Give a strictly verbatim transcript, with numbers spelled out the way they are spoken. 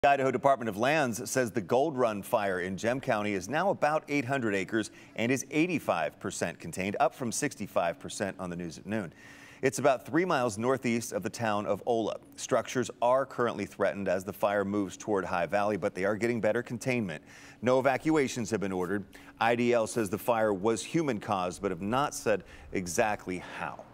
The Idaho Department of Lands says the Goldrun Fire in Gem County is now about eight hundred acres and is eighty-five percent contained, up from sixty-five percent on the news at noon. It's about three miles northeast of the town of Ola. Structures are currently threatened as the fire moves toward High Valley, but they are getting better containment. No evacuations have been ordered. I D L says the fire was human caused, but have not said exactly how.